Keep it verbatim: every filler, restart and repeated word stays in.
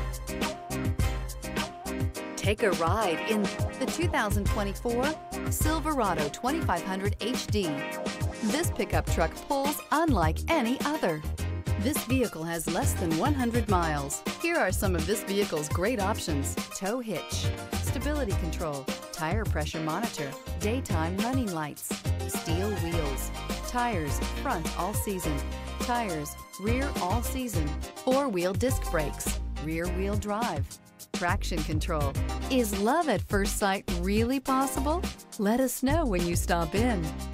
Take a ride in the two thousand twenty-four Silverado twenty-five hundred H D. This pickup truck pulls unlike any other. This vehicle has less than one hundred miles. Here are some of this vehicle's great options: tow hitch, stability control, tire pressure monitor, daytime running lights, steel wheels, tires front all season, tires rear all season, four-wheel disc brakes, rear wheel drive, traction control. Is love at first sight really possible? Let us know when you stop in.